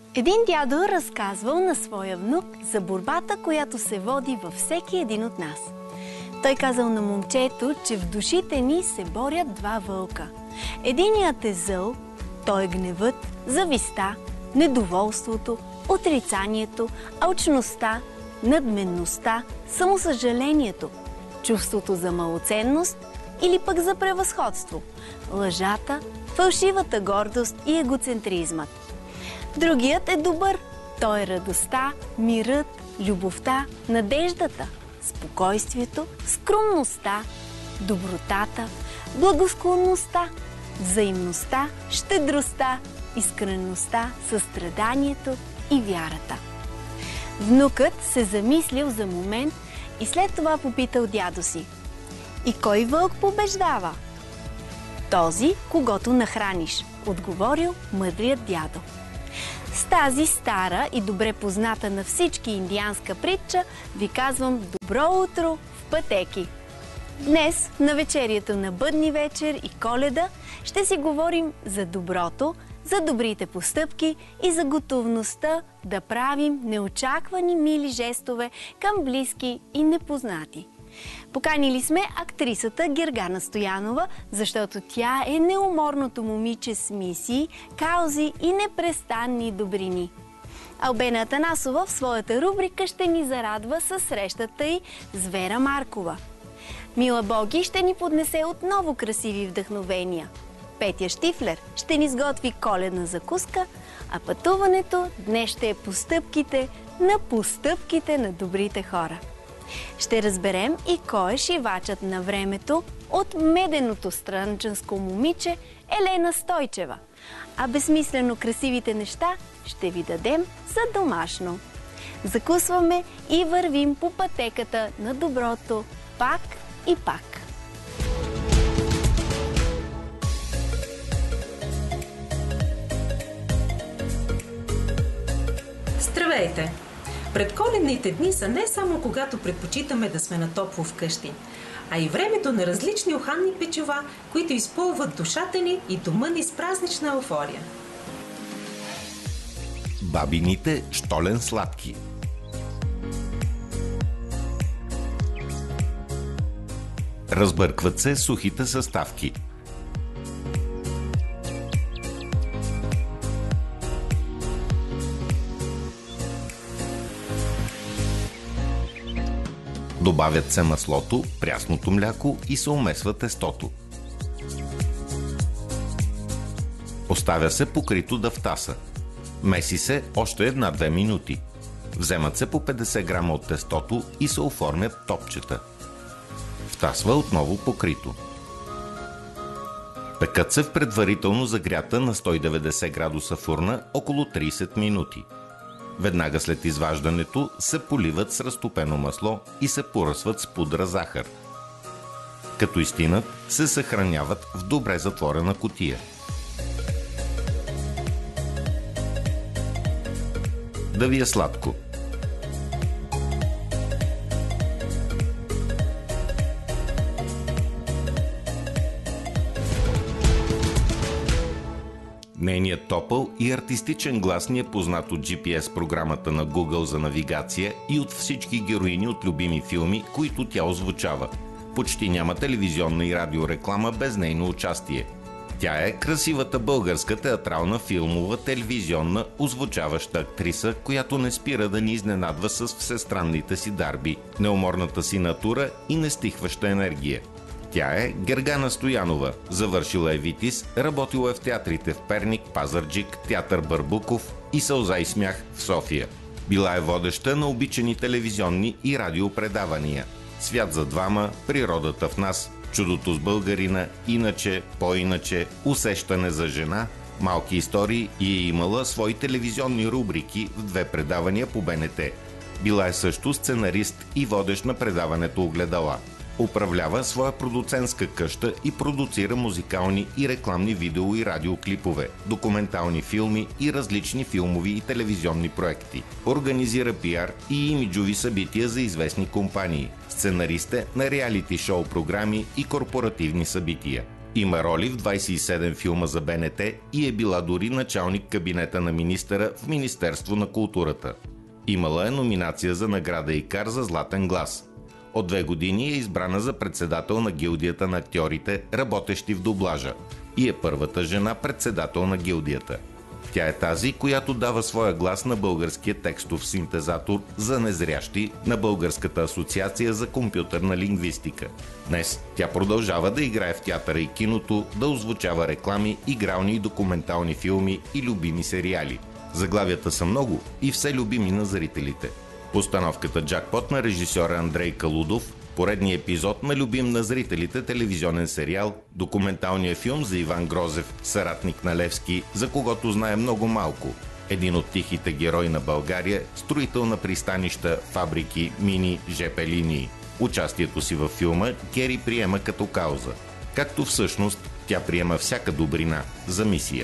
Един дядо разказвал на своя внук за борбата, която се води във всеки един от нас. Той казал на момчето, че в душите ни се борят два вълка. Единият е зъл, той е гневът, завистта, недоволството, отрицанието, алчността, надменността, самосъжалението, чувството за малоценност или пък за превъзходство, лъжата, фалшивата гордост и егоцентризмът. Другият е добър. Той е радостта, мирът, любовта, надеждата, спокойствието, скромността, добротата, благосклонността, взаимността, щедростта, искреността, състраданието и вярата. Внукът се замислил за момент и след това попитал дядо си: „И кой вълк побеждава?“ „Този, когото нахраниш“, отговорил мъдрият дядо. С тази стара и добре позната на всички индианска притча ви казвам добро утро в пътеки! Днес, на вечерието на Бъдни вечер и Коледа, ще си говорим за доброто, за добрите постъпки и за готовността да правим неочаквани мили жестове към близки и непознати. Поканили сме актрисата Гергана Стоянова, защото тя е неуморното момиче с мисии, каузи и непрестанни добрини. Албена Атанасова в своята рубрика ще ни зарадва със срещата й с Вера Маркова. Мила Боги ще ни поднесе отново красиви вдъхновения. Петя Штифлер ще ни сготви коледна закуска, а пътуването днес ще е постъпките на добрите хора. Ще разберем и кой е шивачът на времето от меденото странджанско момиче Елена Стойчева. А безсмислено красивите неща ще ви дадем за домашно. Закусваме и вървим по пътеката на доброто пак и пак. Здравейте! Предколедните дни са не само когато предпочитаме да сме на топло вкъщи, а и времето на различни уханни печива, които изпълват душата ни и дома ни с празнична еуфория. Бабините щолен сладки. Разбъркват се сухите съставки. Добавят се маслото, прясното мляко и се умесва тестото. Оставя се покрито да втаса. Меси се още 1-2 минути. Вземат се по 50 грама от тестото и се оформят топчета. Втасва отново покрито. Пекат се в предварително загрята на 190 градуса фурна около 30 минути. Веднага след изваждането се поливат с разтопено масло и се поръсват с пудра захар. Като изстинат, се съхраняват в добре затворена кутия. Да ви е сладко! Нейният топъл и артистичен глас ни е познат от GPS програмата на Google за навигация и от всички героини от любими филми, които тя озвучава. Почти няма телевизионна и радиореклама без нейно участие. Тя е красивата българска театрална, филмова, телевизионна, озвучаваща актриса, която не спира да ни изненадва с всестранните си дарби, неуморната си натура и нестихваща енергия. Тя е Гергана Стоянова. Завършила е ВИТИС, работила е в театрите в Перник, Пазарджик, театър Барбуков и Сълза и смях в София. Била е водеща на обичани телевизионни и радиопредавания: Свят за двама, Природата в нас, Чудото с българина, Иначе, По-иначе, Усещане за жена, Малки истории и е имала свои телевизионни рубрики в 2 предавания по БНТ. Била е също сценарист и водещ на предаването Огледала. Управлява своя продуцентска къща и продуцира музикални и рекламни видео и радиоклипове, документални филми и различни филмови и телевизионни проекти. Организира пиар и имиджови събития за известни компании. Сценарист е на реалити шоу програми и корпоративни събития. Има роли в 27 филма за БНТ и е била дори началник кабинета на министъра в Министерство на културата. Имала е номинация за награда Икар за Златен глас. От 2 години е избрана за председател на гилдията на актьорите, работещи в дублажа, и е първата жена председател на гилдията. Тя е тази, която дава своя глас на българския текстов синтезатор за незрящи на Българската асоциация за компютърна лингвистика. Днес тя продължава да играе в театъра и киното, да озвучава реклами, игрални и документални филми и любими сериали. Заглавията са много и все любими на зрителите. Постановката «Джакпот» на режисьора Андрей Калудов, поредният епизод на любим на зрителите телевизионен сериал, документалният филм за Иван Грозев, съратник на Левски, за когото знае много малко. Един от тихите герои на България, строител на пристанища, фабрики, мини, ЖП линии. Участието си във филма Гери приема като кауза. Както всъщност тя приема всяка добрина за мисия.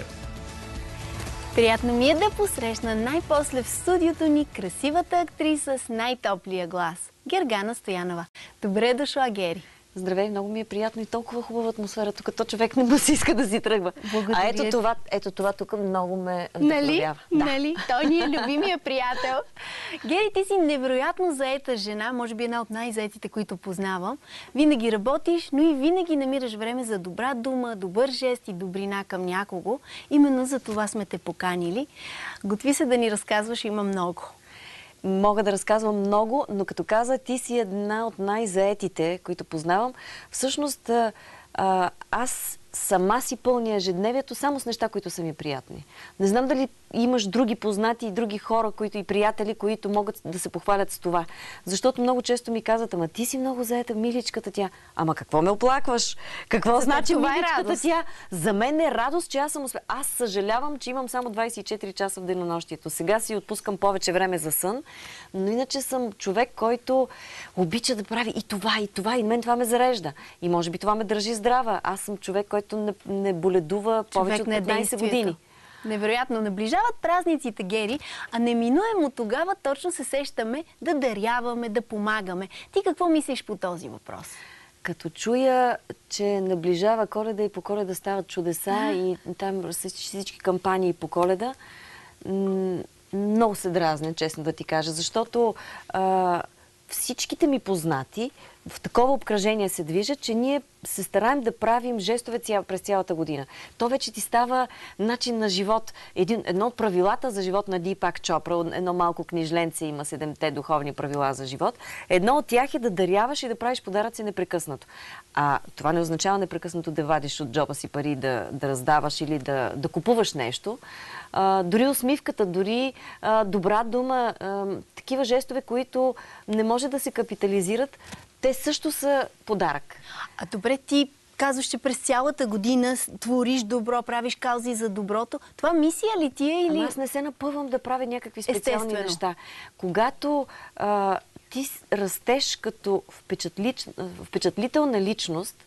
Приятно ми е да посрещна най-после в студиото ни красивата актриса с най-топлия глас – Гергана Стоянова. Добре дошла, Гери! Здравей, много ми е приятно и толкова хубава атмосфера. Тук то човек не му се иска да си тръгва. Благодаря. А ето това тук много ме вдъхновява. Нали? Той ни е любимия приятел. Гери, ти си невероятно заета жена, може би една от най-заетите, които познавам. Винаги работиш, но и винаги намираш време за добра дума, добър жест и добрина към някого. Именно за това сме те поканили. Готви се да ни разказваш, има много. Мога да разказвам много, но като каза, ти си една от най-заетите, които познавам. Всъщност, аз сама си пълня ежедневието само с неща, които са ми приятни. Не знам дали имаш други познати и други хора, които и приятели, които могат да се похвалят с това. Защото много често ми казват: ама ти си много заета, миличката тя. Ама какво ме оплакваш? Какво значи миличката тя? За мен е радост, че аз съм успела. Аз съжалявам, че имам само 24 часа в денонощието. Сега си отпускам повече време за сън, но иначе съм човек, който обича да прави и това, и мен това ме зарежда. И може би това ме държи здрава. Аз съм човек, който не боледува повече от 15 години. Невероятно. Наближават празниците, Гери, а неминуемо тогава точно се сещаме да даряваме, да помагаме. Ти какво мислиш по този въпрос? Като чуя, че наближава Коледа и по Коледа стават чудеса и там всички кампании по Коледа, много се дразня, честно да ти кажа, защото всичките ми познати в такова обкръжение се движат, че ние се стараем да правим жестове през цялата година. То вече ти става начин на живот. Едно от правилата за живот на Дипак Чопра, едно малко книжленце, има 7-те духовни правила за живот. Едно от тях е да даряваш и да правиш подаръци непрекъснато. А това не означава непрекъснато да вадиш от джоба си пари, да раздаваш или да купуваш нещо. Дори усмивката, дори добра дума, такива жестове, които не може да се капитализират, те също са подарък. А добре, ти казваш, че през цялата година твориш добро, правиш каузи за доброто. Това мисия ли ти е или... Аз не се напъвам да правя някакви специални неща. Когато ти растеш като впечатлителна личност,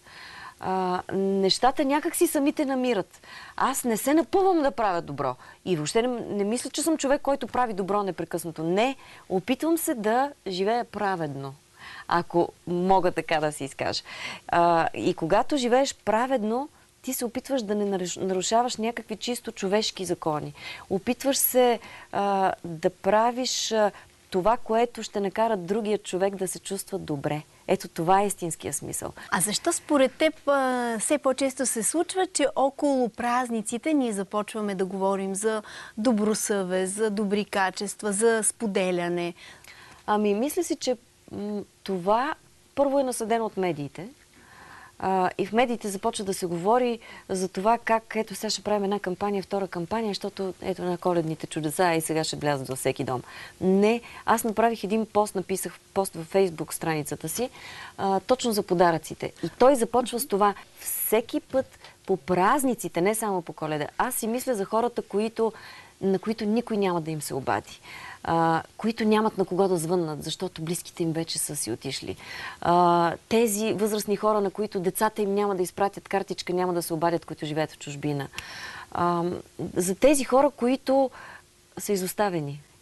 нещата някак си самите намират. Аз не се напъвам да правя добро. И въобще не мисля, че съм човек, който прави добро непрекъснато. Не, опитвам се да живея праведно, ако мога така да си изкажа. И когато живееш праведно, ти се опитваш да не нарушаваш някакви чисто човешки закони. Опитваш се да правиш това, което ще накара другия човек да се чувства добре. Ето това е истинския смисъл. А защо според теб все по-често се случва, че около празниците ние започваме да говорим за добросъвест, за добри качества, за споделяне? Ами, мисля си, че това първо е насъдено от медиите. И в медиите започва да се говори за това как ето сега ще правим една кампания, втора кампания, защото ето на коледните чудеса и сега ще влязат във всеки дом. Не, аз направих един пост, написах пост във Фейсбук страницата си, точно за подаръците. И той започва с това. Всеки път по празниците, не само по Коледа, аз си мисля за хората, на които никой няма да им се обади. Които нямат на кого да звъннат, защото близките им вече са си отишли. Тези възрастни хора, на които децата им няма да изпратят картичка, няма да се обадят, които живеят в чужбина. За тези хора, които са изоставени.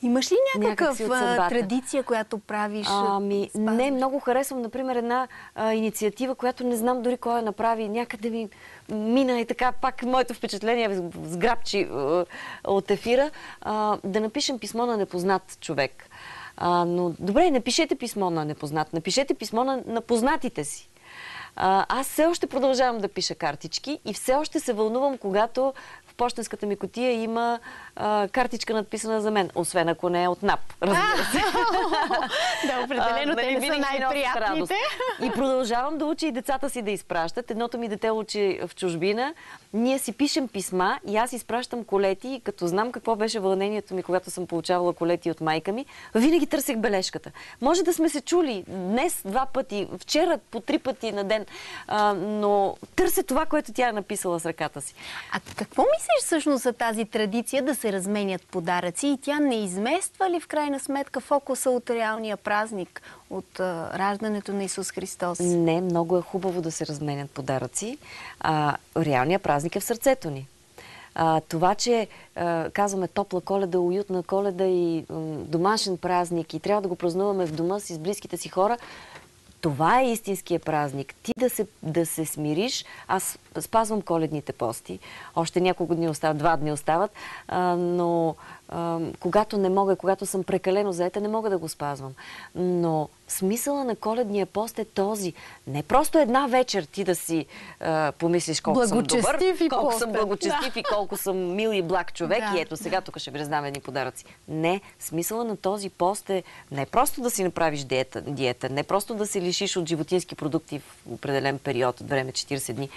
Имаш ли някакъв някакси от съдбата. традиция, която правиш? Не, много харесвам, например, една инициатива, която не знам дори кой я направи. Някъде ми мина и така, пак моето впечатление сграбчи от ефира, да напишем писмо на непознат човек. Но добре, напишете писмо на непознат, напишете писмо на познатите си. Аз все още продължавам да пиша картички и все още се вълнувам, когато в пощенската ми кутия има картичка надписана за мен, освен ако не е от НАП, разбира се. Да, определено те не са най-приятните. И продължавам да уча и децата си да изпращат. Едното ми дете учи в чужбина. Ние си пишем писма и аз изпращам колети, и като знам какво беше вълнението ми, когато съм получавала колети от майка ми, винаги търсех бележката. Може да сме се чули днес 2 пъти, вчера по 3 пъти на ден, но търся това, което тя е написала с ръката си. А какво мислиш всъщност за тази традиция да се разменят подаръци и тя не измества ли в крайна сметка фокуса от реалния празник, от раждането на Исус Христос? Не, много е хубаво да се разменят подаръци. Реалният празник е в сърцето ни. Това, че казваме топла Коледа, уютна Коледа и домашен празник и трябва да го празнуваме в дома си с близките си хора, това е истинския празник. Ти да се смириш. Аз спазвам коледните пости. Още няколко дни остават, 2 дни остават, но когато не мога, когато съм прекалено заета, не мога да го спазвам. Но смисъла на коледния пост е този. Не просто една вечер ти да си помислиш колко съм добър, колко съм благочестив и колко съм мил и благ човек и ето сега тук ще ви раздам едни подаръци. Не, смисъла на този пост е не просто да си направиш диета, не просто да се лишиш от животински продукти в определен период от време, 40 дни,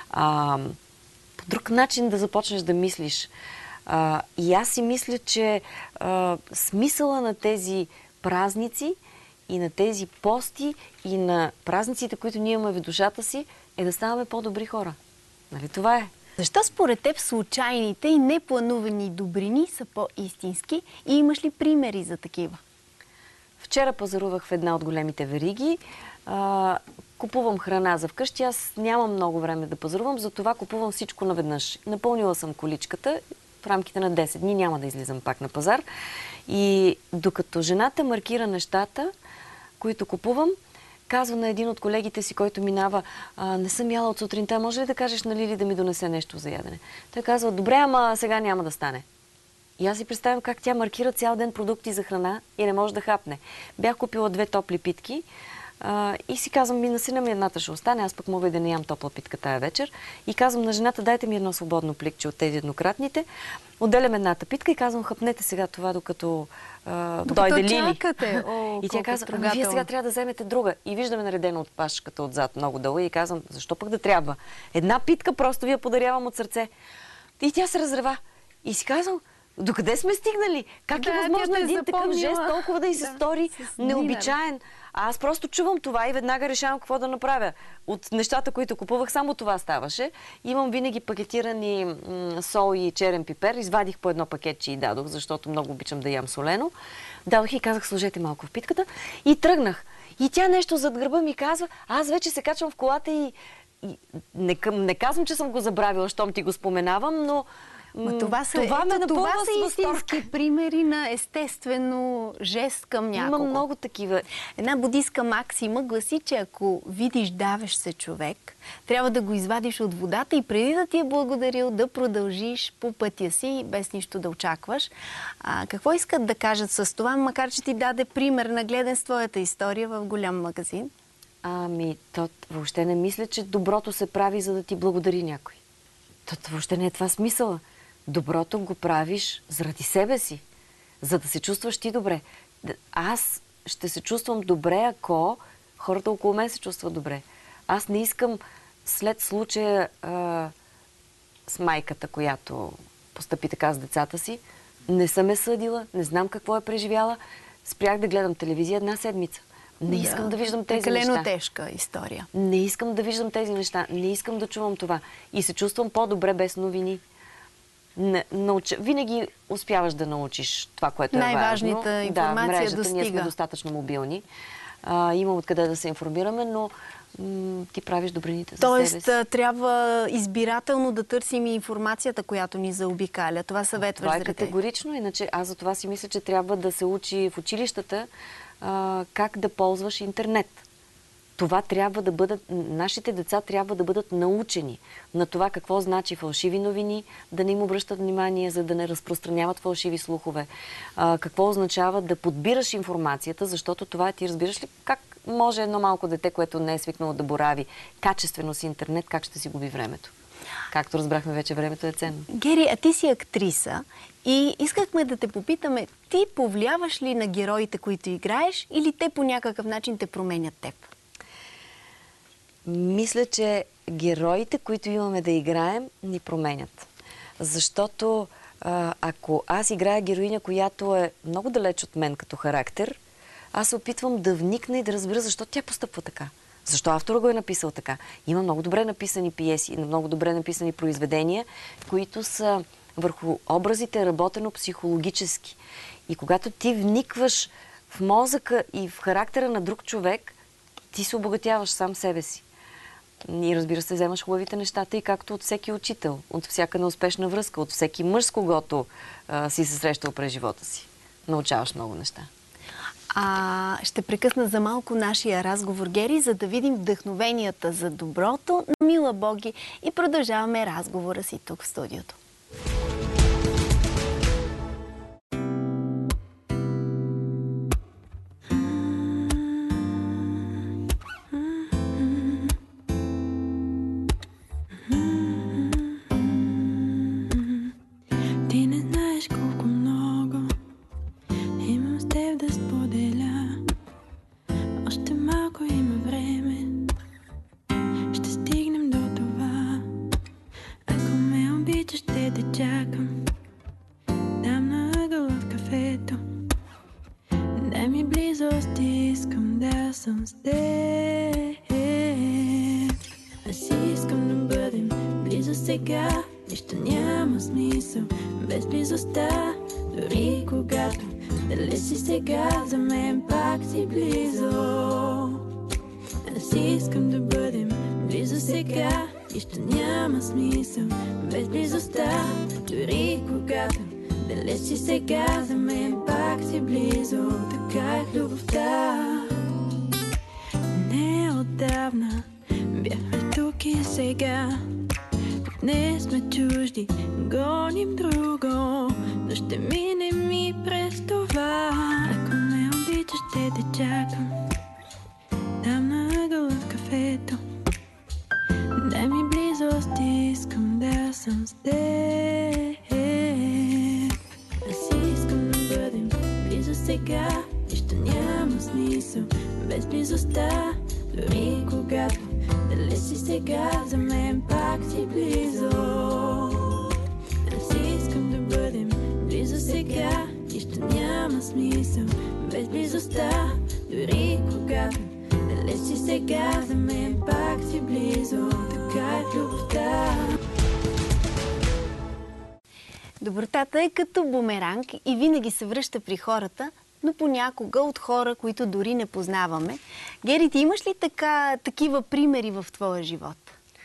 по друг начин да започнеш да мислиш. И аз си мисля, че смисъла на тези празници и на тези пости и на празниците, които ние имаме в душата си, е да ставаме по-добри хора. Нали това е? Защо според теб случайните и непланувани добрини са по-истински и имаш ли примери за такива? Вчера пазарувах в една от големите вериги. Купувам храна за вкъщи. Аз нямам много време да пазарувам, затова купувам всичко наведнъж. Напълнила съм количката. В рамките на 10 дни няма да излизам пак на пазар. И докато жената маркира нещата, които купувам, казва на един от колегите си, който минава, не съм яла от сутринта, може ли да кажеш на Лили да ми донесе нещо за ядене? Той казва, добре, ама сега няма да стане. И аз си представям как тя маркира цял ден продукти за храна и не може да хапне. Бях купила 2 топли питки и си казвам, на сина ми едната ще остане, аз пък мога и да не ям топла питка тая вечер. И казвам на жената, дайте ми едно свободно пликче от тези еднократните. Отделям едната питка и казвам, хапнете сега това, докато дойде Лили. И тя казва, вие сега трябва да вземете друга. И виждаме наредено от пашката отзад много дълго и казвам, защо пък да трябва? Една питка просто ви я подарявам от сърце. И тя се разрева. И си казвам, докъде сме стигнали? Как е възможно един такъв жест толкова да й се стори необичаен? Аз просто чувам това и веднага решавам какво да направя. От нещата, които купувах, само това ставаше. Имам винаги пакетирани сол и черен пипер. Извадих по едно пакетче и дадох, защото много обичам да ям солено. Дадох и казах, сложете малко в питката. И тръгнах. И тя нещо зад гърба ми казва, аз вече се качвам в колата и не казвам, че съм го забравила, щом ти го споменавам, но това са истински примери на естествено жест към някого. Има много такива. Една будистка максима гласи, че ако видиш давещ се човек, трябва да го извадиш от водата и преди да ти е благодарил, да продължиш по пътя си, без нищо да очакваш. Какво искат да кажат с това, макар че ти даде пример нагледен с твоята история в голям магазин? Въобще не мисля, че доброто се прави, за да ти благодари някой. Въобще не е това смисъла. Доброто го правиш заради себе си, за да се чувстваш ти добре. Аз ще се чувствам добре, ако хората около мен се чувстват добре. Аз не искам след случая с майката, която постъпи така с децата си, не съм е съдила, не знам какво е преживяла, спрях да гледам телевизия 1 седмица. Не искам да виждам тези неща. Прекалено тежка история. Не искам да виждам тези неща. Не искам да чувам това. И се чувствам по-добре без новини. Винаги успяваш да научиш това, което е важно. Най-важната информация мрежата, достига. Ние сме достатъчно мобилни. има откъде да се информираме, но ти правиш добрините за себе си. Тоест, трябва избирателно да търсим и информацията, която ни заобикаля. Това съветваш Това за е категорично, иначе аз за това си мисля, че трябва да се учи в училищата как да ползваш интернет. Това трябва да бъдат, нашите деца трябва да бъдат научени на това какво значи фалшиви новини, да не им обръщат внимание, за да не разпространяват фалшиви слухове. Какво означава да подбираш информацията, защото това ти разбираш ли как може едно малко дете, което не е свикнало да борави качествено с интернет, как ще си губи времето. Както разбрахме вече, времето е ценно. Гери, а ти си актриса и искахме да те попитаме, ти повлияваш ли на героите, които играеш, или те по някакъв начин те променят теб? Мисля, че героите, които имаме да играем, ни променят. Защото ако аз играя героиня, която е много далеч от мен като характер, аз се опитвам да вникна и да разбера защо тя постъпва така. Защо автора го е написал така. Има много добре написани пиеси, много добре написани произведения, които са върху образите работено психологически. И когато ти вникваш в мозъка и в характера на друг човек, ти се обогатяваш сам себе си. И разбира се, вземаш хубавите нещата и както от всеки учител, от всяка неуспешна връзка, от всеки мъж, с когото си се срещал през живота си. Научаваш много неща. Ще прекъсна за малко нашия разговор, Гери, за да видим вдъхновенията за доброто на Мила Боги и продължаваме разговора си тук в студиото. Нищо няма смисъл без близостта. Дори когато далеч си сега, за мен пак си близо. Аз искам да бъдем близо сега. Нищо няма смисъл без близостта. Дори когато далеч си сега, за мен пак си близо. Така е любовта. Не отдавна бяхме тук и сега. Не сме чужди, гоним друго, но ще минем и през това. Ако ме обичаш, ще те чакам там на ъгъла в кафето. Дай ми близост, искам да съм с теб. Аз искам да бъдем близо сега. Нищо няма смисъл без близостта. Дори когато далеч си сега, за мен пак си близо. Аз искам да бъдем близо сега. Нищо няма смисъл без близостта. Дори когато далеч си сега, за мен пак си близо. Така е любовта. Добротата е като бумеранг и винаги се връща при хората, но понякога от хора, които дори не познаваме. Гери, ти имаш ли такива примери в твоя живот?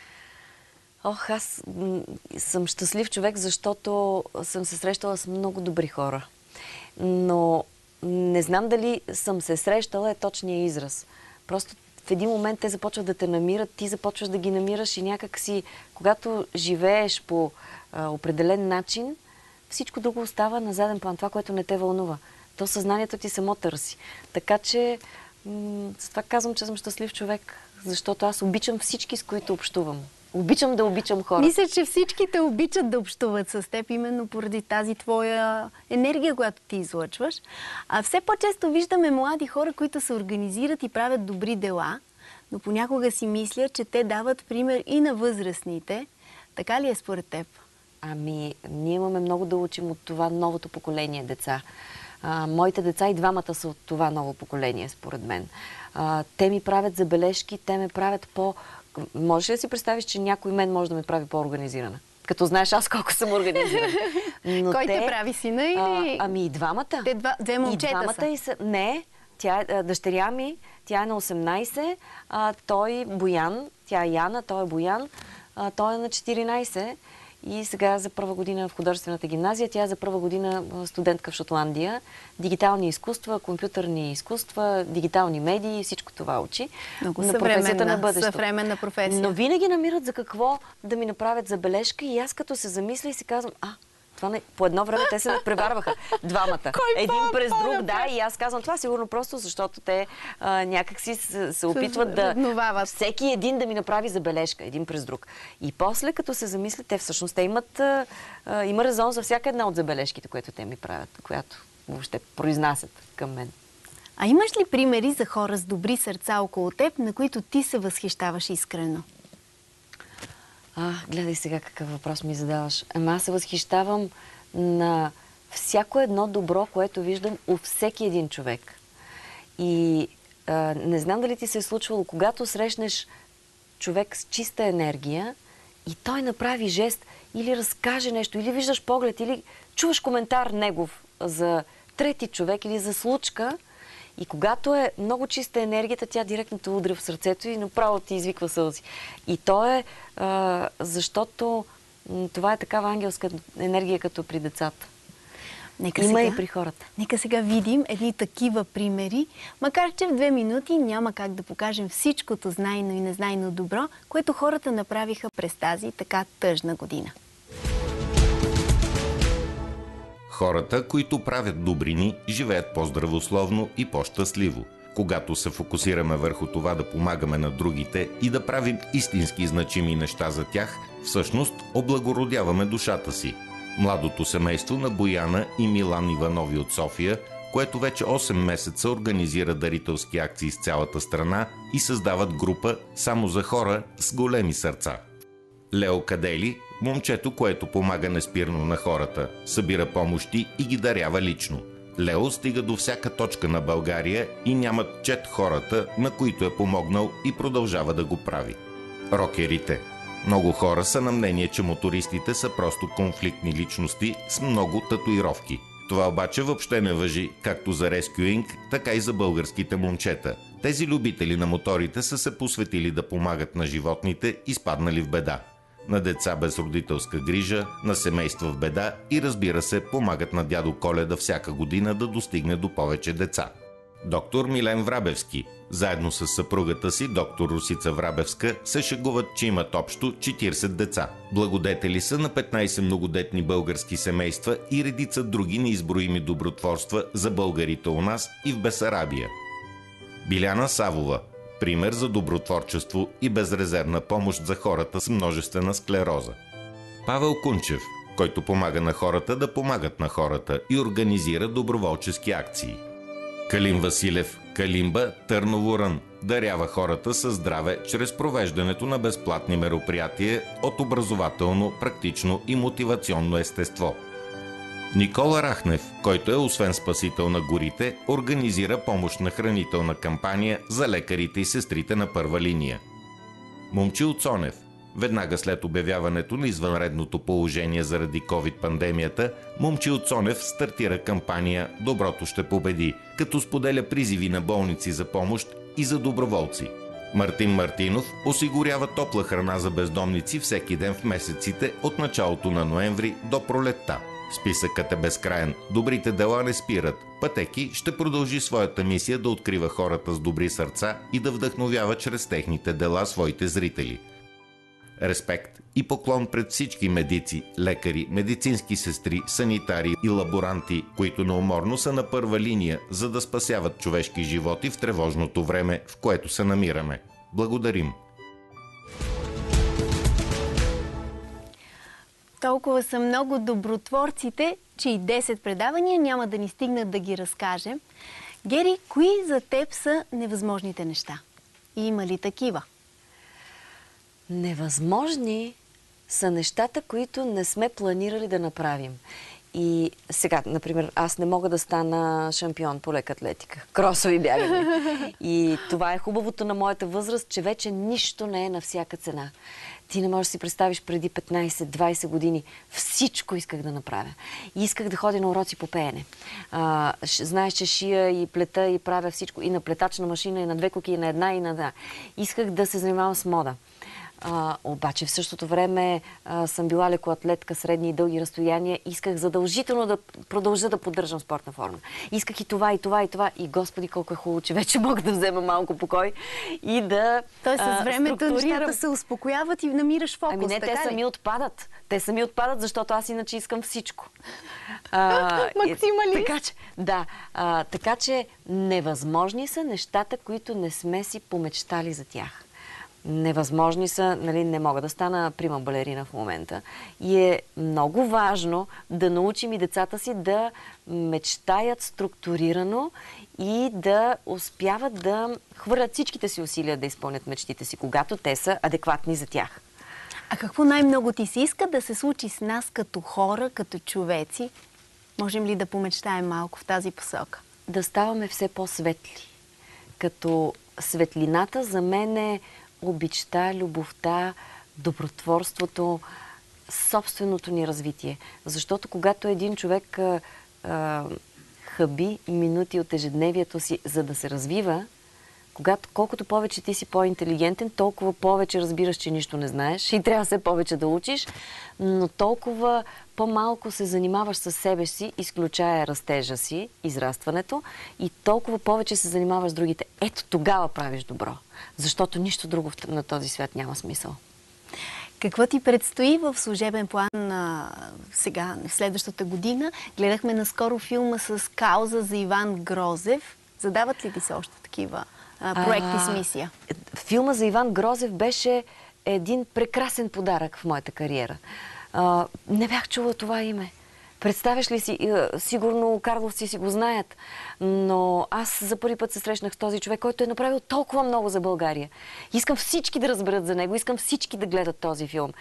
Аз съм щастлив човек, защото съм се срещала с много добри хора. Но не знам дали съм се срещала е точния израз. Просто в един момент те започват да те намират, ти започваш да ги намираш и някак си, когато живееш по определен начин, всичко друго остава на заден план, това, което не те вълнува. То съзнанието ти само търси. Така че, с това казвам, че съм щастлив човек, защото аз обичам всички, с които общувам. Обичам да обичам хора. Мисля, че всички те обичат да общуват с теб, именно поради тази твоя енергия, която ти излъчваш. А все по-често виждаме млади хора, които се организират и правят добри дела, но понякога си мисля, че те дават пример и на възрастните. Така ли е според теб? Ние имаме много да учим от това новото поколение деца. Моите деца и двамата са от това ново поколение, според мен. Те ми правят забележки, те ме правят Можеш ли да си представиш, че някой мен може да ме прави по-организирана? Като знаеш аз колко съм организирана. Кой те прави, сина или... И двамата. Две момчета са. Не, дъщеря ми, тя е на 18, той Боян, тя е Яна, той е Боян, той е на 14 и сега за първа година в художествената гимназия, тя е за първа година студентка в Шотландия. Дигитални изкуства, компютърни изкуства, дигитални медии, всичко това учи. Много на професията на бъдещето. съвременна професия. Но винаги намират за какво да ми направят забележка и аз като се замисля и си казвам, по едно време те се надпреварваха двамата. Един през друг, да, и аз казвам това сигурно просто защото те някакси се опитват да... Всеки един да ми направи забележка, един през друг. И после, като се замисля, те всъщност има резон за всяка една от забележките, които те ми правят, която въобще произнасят към мен. А имаш ли примери за хора с добри сърца около теб, на които ти се възхищаваш искрено? Гледай сега какъв въпрос ми задаваш. Аз се възхищавам на всяко едно добро, което виждам у всеки един човек. И не знам дали ти се е случвало, когато срещнеш човек с чиста енергия и той направи жест или разкаже нещо, или виждаш поглед, или чуваш коментар негов за трети човек или за случка, и когато е много чиста енергията, тя директно те удря в сърцето и направо ти извиква сълзи. И то е защото това е такава ангелска енергия, като при децата. Има и при хората. Нека сега видим едни такива примери, макар че в 2 минути няма как да покажем всичкото знайно и незнайно добро, което хората направиха през тази така тъжна година. Хората, които правят добрини, живеят по-здравословно и по-щастливо. Когато се фокусираме върху това да помагаме на другите и да правим истински значими неща за тях, всъщност облагородяваме душата си. Младото семейство на Бояна и Милан Иванови от София, което вече 8 месеца организира дарителски акции с цялата страна и създават група само за хора с големи сърца. Лео Кадели, момчето, което помага неспирно на хората, събира помощи и ги дарява лично. Лео стига до всяка точка на България и нямат чет хората, на които е помогнал и продължава да го прави. Рокерите. Много хора са на мнение, че мотористите са просто конфликтни личности с много татуировки. Това обаче въобще не важи както за рескюинг, така и за българските момчета. Тези любители на моторите са се посветили да помагат на животните, изпаднали в беда. На деца без родителска грижа, на семейства в беда и, разбира се, помагат на дядо Коледа всяка година да достигне до повече деца. Доктор Милен Врабевски, заедно с съпругата си, доктор Русица Врабевска, се шегуват, че имат общо 40 деца. Благодетели са на 15 многодетни български семейства и редица други неизброими добротворства за българите у нас и в Бесарабия. Биляна Савова, пример за добротворчество и безрезервна помощ за хората с множествена склероза. Павел Кунчев, който помага на хората да помагат на хората и организира доброволчески акции. Калин Василев, Калимба, Търново Рън, дарява хората със здраве чрез провеждането на безплатни мероприятия от образователно, практично и мотивационно естество. Никола Рахнев, който е освен спасител на горите, организира помощна хранителна кампания за лекарите и сестрите на първа линия. Момчил Цонев, веднага след обявяването на извънредното положение заради COVID-пандемията, Момчил Цонев стартира кампания «Доброто ще победи», като споделя призиви на болници за помощ и за доброволци. Мартин Мартинов осигурява топла храна за бездомници всеки ден в месеците от началото на ноември до пролетта. Списъкът е безкраен. Добрите дела не спират. Пътеки ще продължи своята мисия да открива хората с добри сърца и да вдъхновява чрез техните дела своите зрители. Респект и поклон пред всички медици, лекари, медицински сестри, санитари и лаборанти, които неуморно са на първа линия, за да спасяват човешки животи в тревожното време, в което се намираме. Благодарим! Толкова са много добротворците, че и 10 предавания няма да ни стигнат да ги разкажем. Гери, кои за теб са невъзможните неща? И има ли такива? Невъзможни са нещата, които не сме планирали да направим. И сега, например, аз не мога да стана шампион по лека атлетика. Кросови бягания. И това е хубавото на моята възраст, че вече нищо не е на всяка цена. Ти не можеш да си представиш преди 15-20 години. Всичко исках да направя. И исках да ходя на уроци по пеене. Знаеш, че шия и плета и правя всичко. И на плетачна машина, и на две куки, и на една, и на една. Исках да се занимавам с мода. Обаче в същото време съм била лекоатлетка, средни и дълги разстояния. Исках задължително да продължа да поддържам спортна форма. Исках и това, и това, и това. И Господи, колко е хубаво, че вече мога да взема малко покой и да Тоест с времето нещата се успокояват и намираш фокус. Ами не, те сами отпадат. Те сами отпадат, защото аз иначе искам всичко. Максималист. Така че, да. Така че невъзможни са нещата, които не сме си помечтали за тях. Невъзможни са, нали, не мога да стана прима балерина в момента. И е много важно да научим и децата си да мечтаят структурирано и да успяват да хвърлят всичките си усилия да изпълнят мечтите си, когато те са адекватни за тях. А какво най-много ти се иска да се случи с нас като хора, като човеци? Можем ли да помечтаем малко в тази посока? Да ставаме все по-светли. Като светлината за мен е обичта, любовта, добротворството, собственото ни развитие. Защото когато един човек хъби минути от ежедневието си, за да се развива, колкото повече ти си по-интелигентен, толкова повече разбираш, че нищо не знаеш и трябва все повече да учиш, но толкова по-малко се занимаваш с себе си, изключая растежа си, израстването, и толкова повече се занимаваш с другите. Ето тогава правиш добро, защото нищо друго на този свят няма смисъл. Какво ти предстои в служебен план сега, в следващата година? Гледахме наскоро филма с кауза за Иван Грозев. Задават ли ти се още такива проекти с мисия? Филма за Иван Грозев беше един прекрасен подарък в моята кариера. Не бях чула това име. Представяш ли си? Сигурно карловци си го знаят, но аз за първи път се срещнах с този човек, който е направил толкова много за България. Искам всички да разберат за него, искам всички да гледат този филм.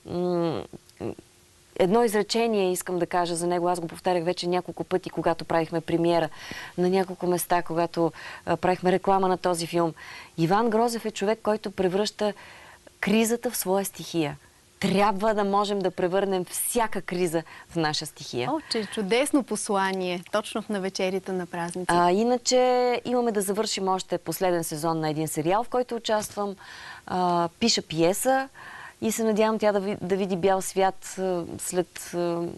Едно изречение искам да кажа за него. Аз го повтарях вече няколко пъти, когато правихме премиера на няколко места, когато правихме реклама на този филм. Иван Грозев е човек, който превръща кризата в своя стихия. Трябва да можем да превърнем всяка криза в наша стихия. О, че чудесно послание, точно в навечерието на празници. Иначе имаме да завършим още последен сезон на един сериал, в който участвам. Пиша пиеса и се надявам тя да види бял свят след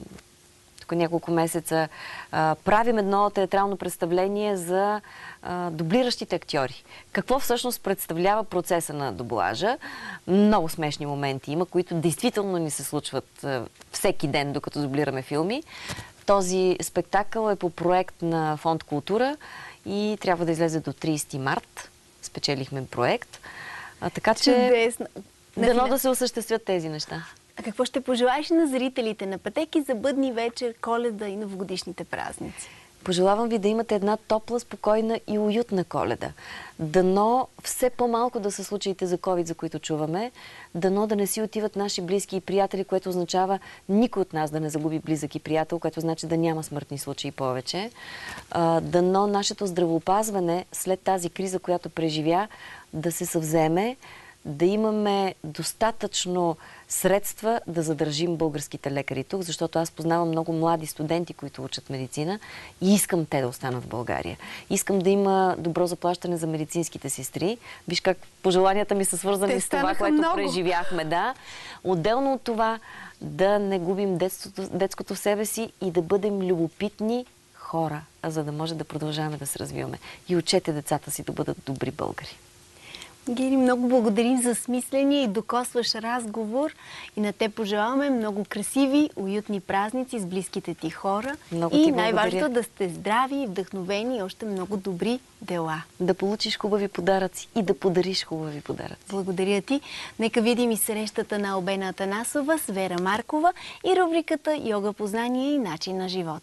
няколко месеца. Правим едно театрално представление за дублиращите актьори. Какво всъщност представлява процеса на дублажа? Много смешни моменти има, които действително ни се случват всеки ден, докато дублираме филми. Този спектакъл е по проект на Фонд Култура и трябва да излезе до 30 март. Спечелихме проект. Така че чудесно. Дано да се осъществят тези неща. А какво ще пожелаеш на зрителите на Пътеки за бъдни вечер, Коледа и новогодишните празници? Пожелавам ви да имате една топла, спокойна и уютна Коледа. Дано все по-малко да са случаите за COVID, за които чуваме. Дано да не си отиват наши близки и приятели, което означава никой от нас да не загуби близък и приятел, което значи да няма смъртни случаи повече. Дано нашето здравеопазване след тази криза, която преживя, да се съвземе, да имаме достатъчно средства да задържим българските лекари тук, защото аз познавам много млади студенти, които учат медицина и искам те да останат в България. Искам да има добро заплащане за медицинските сестри. Виж как пожеланията ми са свързани с това, което преживяхме. Да. Отделно от това да не губим детското в себе си и да бъдем любопитни хора, за да може да продължаваме да се развиваме. И учете децата си да бъдат добри българи. Гери, много благодарим за смисления и докосващ разговор и на те пожелаваме много красиви, уютни празници с близките ти хора. Много и ти най-важното да сте здрави, вдъхновени и още много добри дела. Да получиш хубави подаръци и да подариш хубави подаръци. Благодаря ти. Нека видим и срещата на Албена Атанасова с Вера Маркова и рубриката Йога познание и начин на живот.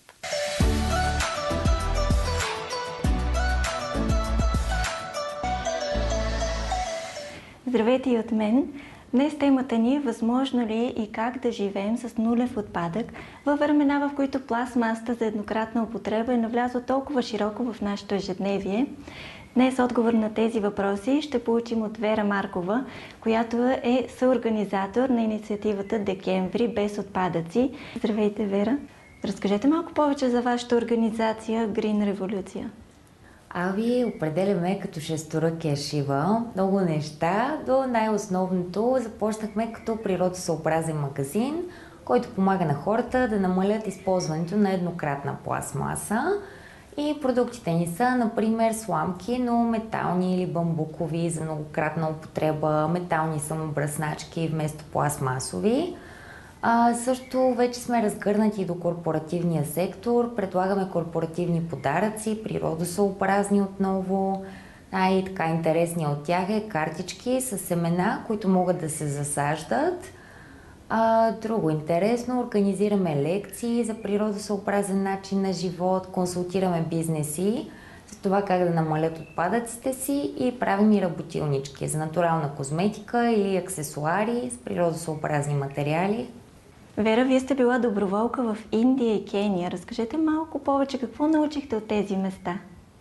Здравейте и от мен! Днес темата ни е възможно ли и как да живеем с нулев отпадък във времена, в които пластмасата за еднократна употреба е навлязла толкова широко в нашето ежедневие. Днес отговор на тези въпроси ще получим от Вера Маркова, която е съорганизатор на инициативата Декември без отпадъци. Здравейте, Вера! Разкажете малко повече за вашата организация Green Революция. Ви определяме като шесторъкия шива много неща. До най-основното започнахме като природосъобразен магазин, който помага на хората да намалят използването на еднократна пластмаса. И продуктите ни са, например, сламки, но метални или бамбукови за многократна употреба, метални самобръсначки вместо пластмасови. Също вече сме разгърнати до корпоративния сектор, предлагаме корпоративни подаръци, природосъобразни отново. Най-така интересният от тях е картички с семена, които могат да се засаждат. Друго интересно, организираме лекции за природосъобразен начин на живот, консултираме бизнеси за това как да намалят отпадъците си и правим и работилнички за натурална козметика или аксесуари с природосъобразни материали. Вера, вие сте била доброволка в Индия и Кения. Разкажете малко повече какво научихте от тези места.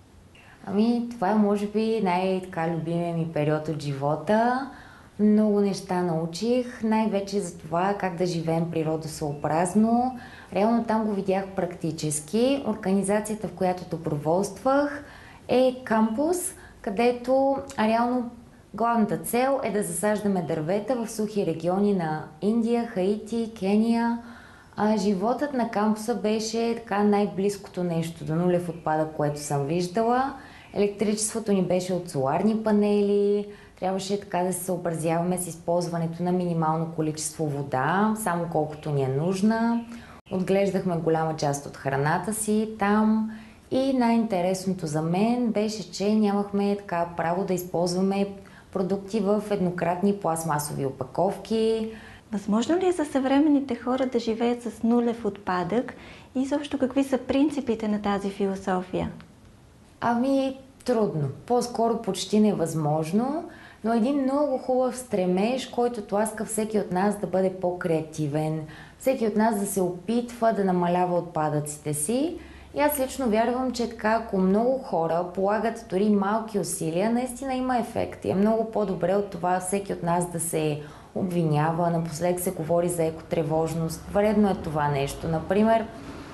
Това е може би най-така любимия ми период от живота. Много неща научих, най-вече за това как да живеем природосъобразно. Реално там го видях практически. Организацията, в която доброволствах, е кампус, където реално главната цел е да засаждаме дървета в сухи региони на Индия, Хаити, Кения. Животът на кампуса беше така най-близкото нещо до нулев отпадък, което съм виждала. Електричеството ни беше от соларни панели, трябваше така да се съобразяваме с използването на минимално количество вода, само колкото ни е нужна. Отглеждахме голяма част от храната си там и най-интересното за мен беше, че нямахме така право да използваме продукти в еднократни пластмасови опаковки. Възможно ли е за съвременните хора да живеят с нулев отпадък и също какви са принципите на тази философия? Трудно. По-скоро почти невъзможно, но един много хубав стремеж, който тласка всеки от нас да бъде по-креативен, всеки от нас да се опитва да намалява отпадъците си. И аз лично вярвам, че така, ако много хора полагат дори малки усилия, наистина има ефект. И е много по-добре от това всеки от нас да се обвинява. Напоследък се говори за екотревожност. Вредно е това нещо. Например,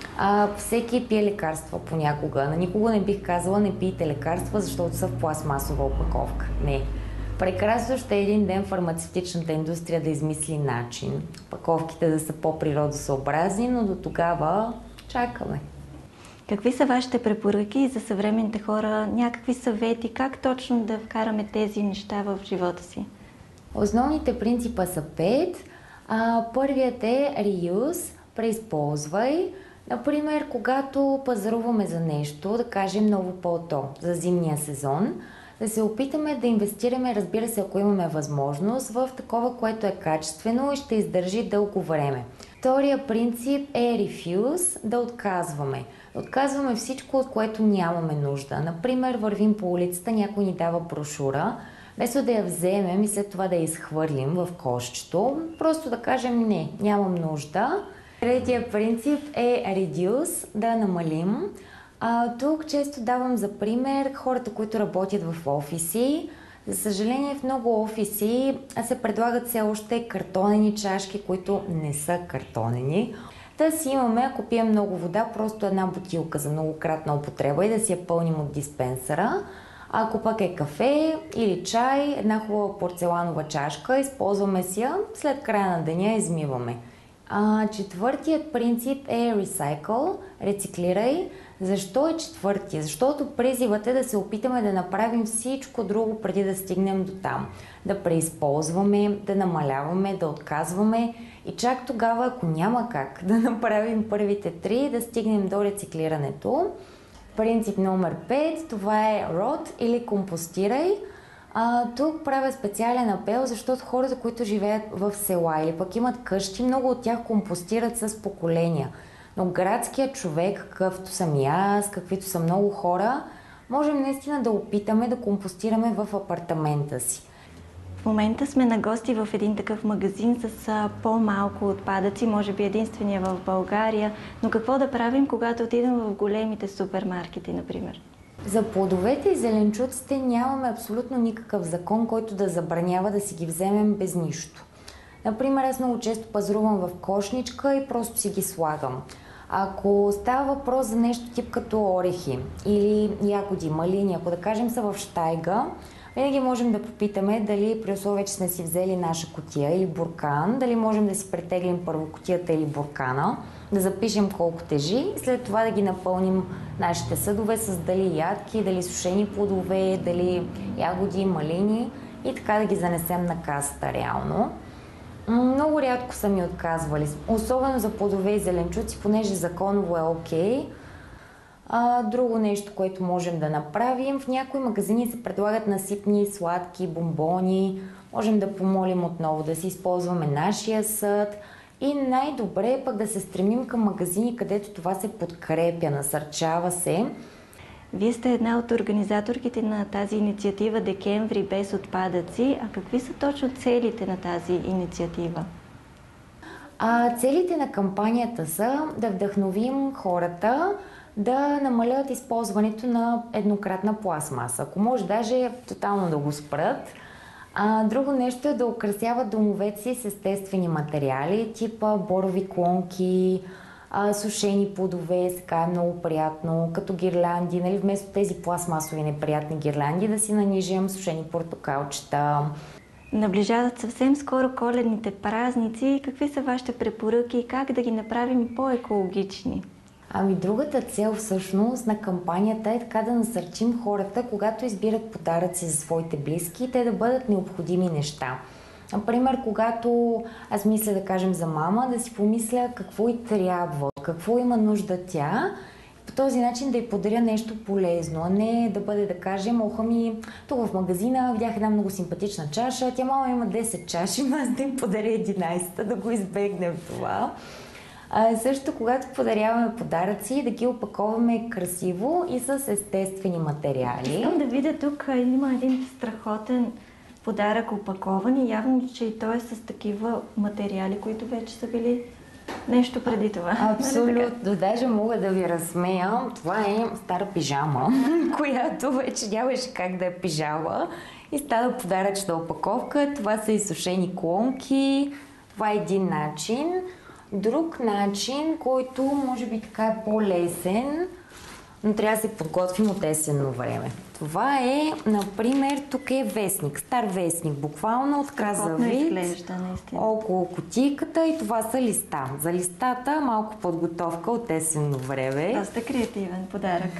всеки пие лекарства понякога. На никого не бих казала не пийте лекарства, защото са в пластмасова опаковка. Не. Прекрасно ще е един ден фармацевтичната индустрия да измисли начин. Опаковките да са по-природосъобразни, но до тогава чакаме. Какви са вашите препоръки за съвременните хора? Някакви съвети? Как точно да вкараме тези неща в живота си? Основните принципа са 5. Първият е reuse, преизползвай. Например, когато пазаруваме за нещо, да кажем ново палто за зимния сезон, да се опитаме да инвестираме, разбира се, ако имаме възможност, в такова, което е качествено и ще издържи дълго време. Втория принцип е refuse, да отказваме. Отказваме всичко, от което нямаме нужда. Например, вървим по улицата, някой ни дава брошура, вместо да я вземем и след това да я изхвърлим в кошчето, просто да кажем не, нямам нужда. Третия принцип е reduce, да намалим. Тук често давам за пример хората, които работят в офиси. За съжаление, в много офиси се предлагат все още картонени чашки, които не са картонени. Да си имаме, ако пием много вода, просто една бутилка за многократна употреба и да си я пълним от диспенсъра. Ако пък е кафе или чай, една хубава порцеланова чашка, използваме си я, след края на деня измиваме. Четвъртият принцип е recycle, рециклирай. Защо е четвъртия? Защото призивът е да се опитаме да направим всичко друго преди да стигнем до там. Да преизползваме, да намаляваме, да отказваме и чак тогава, ако няма как да направим първите 3, да стигнем до рециклирането. Принцип номер 5, това е rot или компостирай. Тук правя специален апел, защото хората, които живеят в села или пък имат къщи, много от тях компостират с поколения. Но градският човек, какъвто съм и аз, каквито са много хора, можем наистина да опитаме да компостираме в апартамента си. В момента сме на гости в един такъв магазин с по-малко отпадъци, може би единствения в България. Но какво да правим, когато отидем в големите супермаркети, например? За плодовете и зеленчуците нямаме абсолютно никакъв закон, който да забранява да си ги вземем без нищо. Например, аз много често пазарувам в кошничка и просто си ги слагам. Ако става въпрос за нещо тип като орехи или ягоди, малини, ако да кажем са в щайга, винаги можем да попитаме дали при условие, че сме си взели наша кутия или буркан, дали можем да си претеглим първо кутията или буркана, да запишем колко тежи и след това да ги напълним нашите съдове с дали ядки, дали сушени плодове, дали ягоди, малини и така да ги занесем на касата реално. Много рядко са ми отказвали, особено за плодове и зеленчуци, понеже законово е окей. Друго нещо, което можем да направим, в някои магазини се предлагат насипни, сладки, бомбони. Можем да помолим отново да си използваме нашия съд и най-добре е пък да се стремим към магазини, където това се подкрепя, насърчава се. Вие сте една от организаторките на тази инициатива Декември без отпадъци. А какви са точно целите на тази инициатива? Целите на кампанията са да вдъхновим хората да намалят използването на еднократна пластмаса. Ако може даже тотално да го спрат. Друго нещо е да украсяват домовете си с естествени материали, типа борови клонки, сушени плодове, сега е много приятно, като гирлянди, нали, вместо тези пластмасови неприятни гирлянди да си нанижим сушени портокалчета. Наближават съвсем скоро коледните празници. Какви са вашите препоръки и как да ги направим по-екологични? Другата цел всъщност на кампанията е така да насърчим хората, когато избират подаръци за своите близки, те да бъдат необходими неща. Например, когато аз мисля да кажем за мама, да си помисля какво й трябва, какво има нужда тя, по този начин да й подаря нещо полезно, а не да бъде да кажем, тук в магазина видях една много симпатична чаша, тя мама има 10 чаши, но аз да им подаря 11-та, да го избегнем това. Също, когато подаряваме подаръци, да ги опаковаме красиво и с естествени материали. Искам да видя тук, има един страхотен подарък опакован и явно, че и той е с такива материали, които вече са били нещо преди това. Абсолютно. Даже мога да ви разсмея. Това е стара пижама, която вече нямаше как да е пижама. И става подаръчна опаковка. Това са изсушени клонки. Това е един начин. Друг начин, който може би така е по-лесен, но трябва да се подготвим от есенно време. Това е, например, тук е вестник, стар вестник, буквално от кразавит, около кутийката и това са листа. За листата малко подготовка от есенно време. Доста креативен подарък.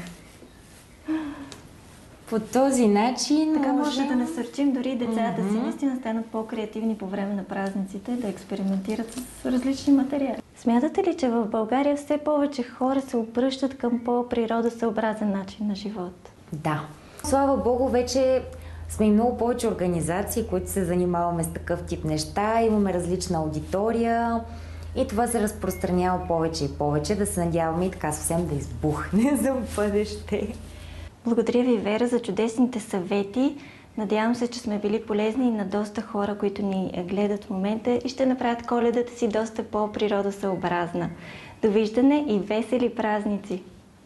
По този начин така може да насърчим дори децата си наистина станат по-креативни по време на празниците, да експериментират с различни материали. Смятате ли, че в България все повече хора се обръщат към по-природосъобразен начин на живот? Да. Слава Богу, вече сме и много повече организации, които се занимаваме с такъв тип неща. Имаме различна аудитория и това се разпространява повече и повече. Да се надяваме и така съвсем да избухне за бъдеще. Благодаря ви, Вера, за чудесните съвети. Надявам се, че сме били полезни и на доста хора, които ни гледат в момента и ще направят Коледата си доста по-природосъобразна. Довиждане и весели празници!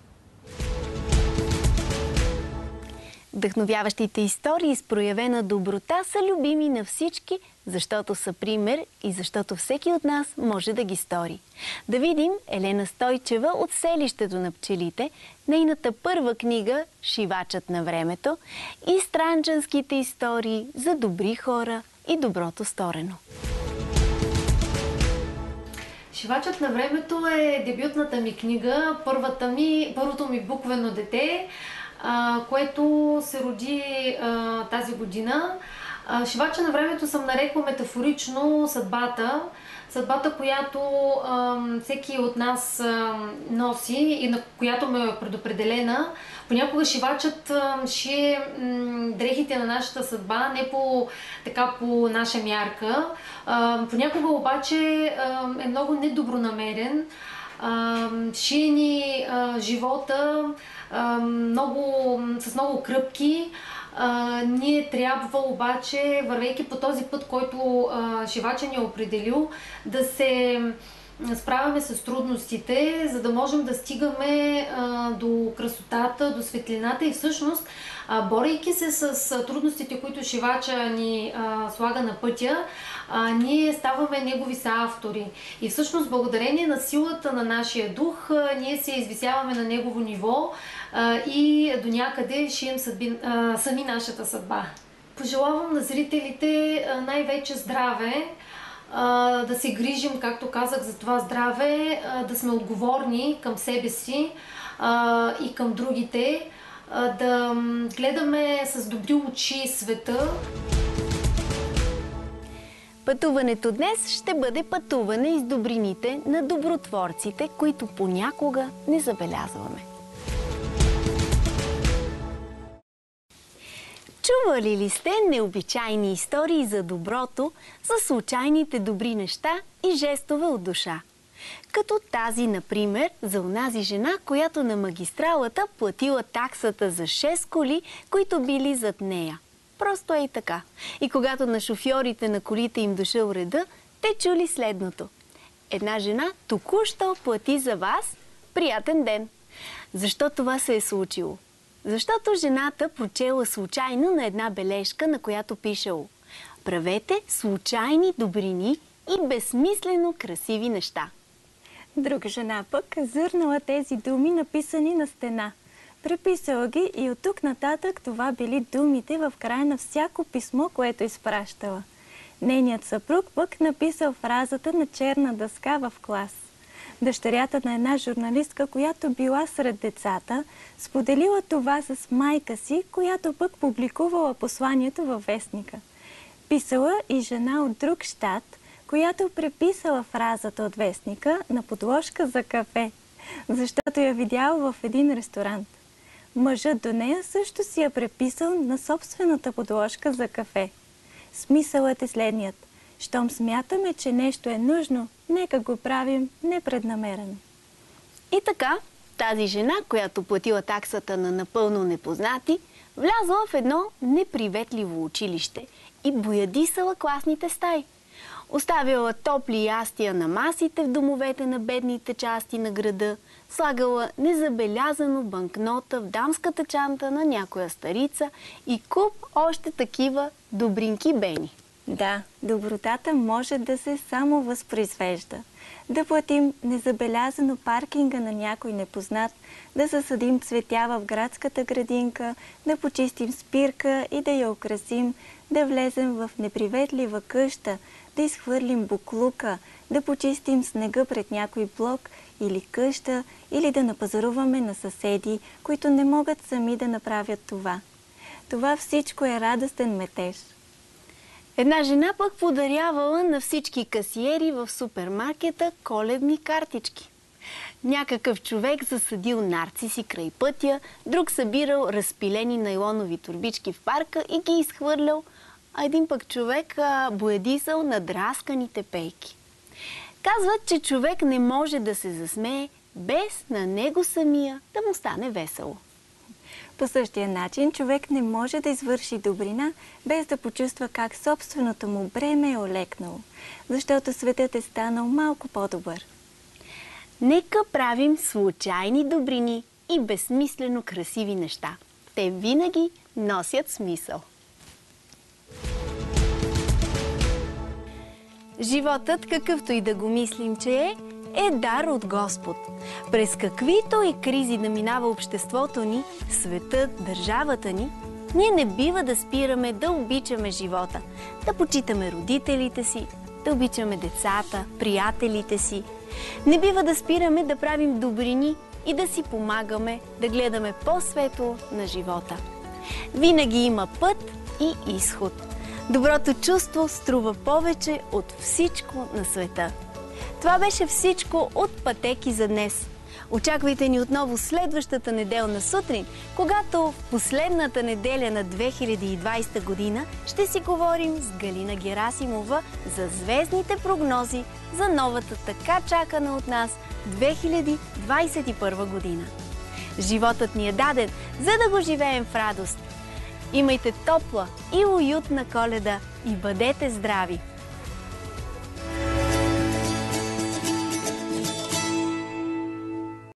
Вдъхновяващите истории с проявена доброта са любими на всички, защото са пример и защото всеки от нас може да ги стори. Да видим Елена Стойчева от Селището на пчелите, нейната първа книга «Шивачът на времето» и странджанските истории за добри хора и доброто сторено. «Шивачът на времето» е дебютната ми книга, първото ми буквено дете, което се роди тази година. Шивача на времето съм нарекла метафорично съдбата, която всеки от нас носи и на която ме е предопределена. Понякога шивачът шие дрехите на нашата съдба, не по наша мярка. Понякога обаче е много недобронамерен. Шие ни живота с много кръпки, Ние трябва обаче, вървейки по този път, който шивача ни е определил, да се справяме с трудностите, за да можем да стигаме до красотата, до светлината и всъщност, борейки се с трудностите, които шивача ни слага на пътя, ние ставаме негови съавтори. И всъщност, благодарение на силата на нашия дух, ние се извисяваме на негово ниво и до някъде шием сами нашата съдба. Пожелавам на зрителите най-вече здраве, да се грижим, както казах, за това здраве, да сме отговорни към себе си и към другите, да гледаме с добри очи света. Пътуването днес ще бъде пътуване из добрините на добротворците, които понякога не забелязваме. Чували ли сте необичайни истории за доброто, за случайните добри неща и жестове от душа? Като тази, например, за онази жена, която на магистралата платила таксата за 6 коли, които били зад нея. Просто е и така. И когато на шофьорите на колите им дошъл реда, те чули следното. Една жена току-що плати за вас. Приятен ден! Защо това се е случило? Защото жената прочела случайно на една бележка, на която пишело: правете случайни добрини и безсмислено красиви неща. Друга жена пък зърнала тези думи, написани на стена. Преписала ги и от тук нататък това били думите в края на всяко писмо, което изпращала. Нейният съпруг пък написал фразата на черна дъска в клас. Дъщерята на една журналистка, която била сред децата, споделила това с майка си, която пък публикувала посланието във вестника. Писала и жена от друг щат, която преписала фразата от вестника на подложка за кафе, защото я видяла в един ресторант. Мъжът до нея също си я преписал на собствената подложка за кафе. Смисълът е следният. Щом смятаме, че нещо е нужно, нека го правим непреднамерено. И така, тази жена, която платила таксата на напълно непознати, влязла в едно неприветливо училище и боядисала класните стаи. Оставила топли ястия на масите в домовете на бедните части на града, слагала незабелязано банкнота в дамската чанта на някоя старица и куп още такива добринки бени. Да, добротата може да се само възпроизвежда. Да платим незабелязано паркинга на някой непознат, да засадим цветя в градската градинка, да почистим спирка и да я украсим, да влезем в неприветлива къща, да изхвърлим буклука, да почистим снега пред някой блок или къща, или да напазаруваме на съседи, които не могат сами да направят това. Това всичко е радостен метеж. Една жена пък подарявала на всички касиери в супермаркета коледни картички. Някакъв човек засадил нарциси край пътя, друг събирал разпилени найлонови торбички в парка и ги изхвърлял, а един пък човек боядисал надрасканите пейки. Казват, че човек не може да се засмее без на него самия да му стане весело. По същия начин човек не може да извърши добрина, без да почувства как собственото му бреме е олекнало, защото светът е станал малко по-добър. Нека правим случайни добрини и безсмислено красиви неща. Те винаги носят смисъл. Животът, какъвто и да го мислим, че е дар от Господ. През каквито и кризи да минава обществото ни, светът, държавата ни, ние не бива да спираме да обичаме живота, да почитаме родителите си, да обичаме децата, приятелите си. Не бива да спираме да правим добрини и да си помагаме, да гледаме по-светло на живота. Винаги има път и изход. Доброто чувство струва повече от всичко на света. Това беше всичко от Пътеки за днес. Очаквайте ни отново следващата неделна сутрин, когато в последната неделя на 2020 година ще си говорим с Галина Герасимова за звездните прогнози за новата така чакана от нас 2021 година. Животът ни е даден, за да го живеем в радост. Имайте топла и уютна Коледа и бъдете здрави!